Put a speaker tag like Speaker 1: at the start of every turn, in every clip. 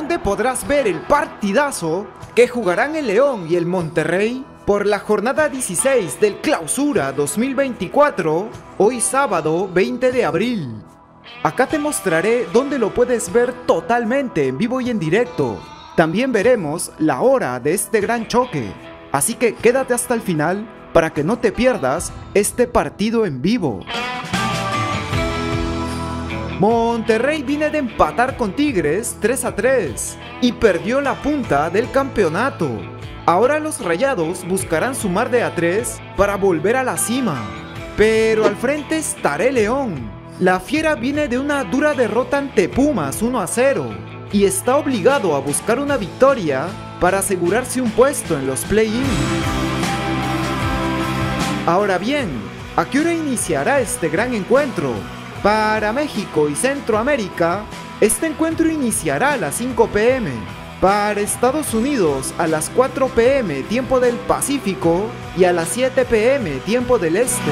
Speaker 1: donde podrás ver el partidazo que jugarán el León y el Monterrey por la jornada 16 del Clausura 2024, hoy sábado 20 de abril. Acá te mostraré dónde lo puedes ver totalmente en vivo y en directo. También veremos la hora de este gran choque, así que quédate hasta el final para que no te pierdas este partido en vivo. Monterrey viene de empatar con Tigres 3-3 y perdió la punta del campeonato. Ahora los Rayados buscarán sumar de a 3 para volver a la cima. Pero al frente estará el León. La Fiera viene de una dura derrota ante Pumas 1-0 y está obligado a buscar una victoria para asegurarse un puesto en los play-in. Ahora bien, ¿a qué hora iniciará este gran encuentro? Para México y Centroamérica, este encuentro iniciará a las 5 p.m. Para Estados Unidos a las 4 p.m. tiempo del Pacífico y a las 7 p.m. tiempo del Este.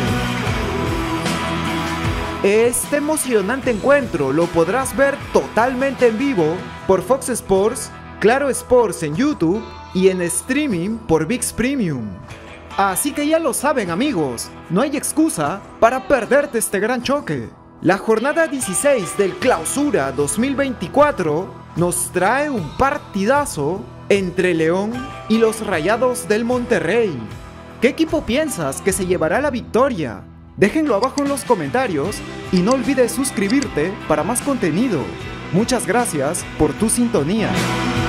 Speaker 1: Este emocionante encuentro lo podrás ver totalmente en vivo por Fox Sports, Claro Sports en YouTube y en streaming por ViX Premium. Así que ya lo saben, amigos, no hay excusa para perderte este gran choque. La jornada 16 del Clausura 2024 nos trae un partidazo entre León y los Rayados del Monterrey. ¿Qué equipo piensas que se llevará la victoria? Déjenlo abajo en los comentarios y no olvides suscribirte para más contenido. Muchas gracias por tu sintonía.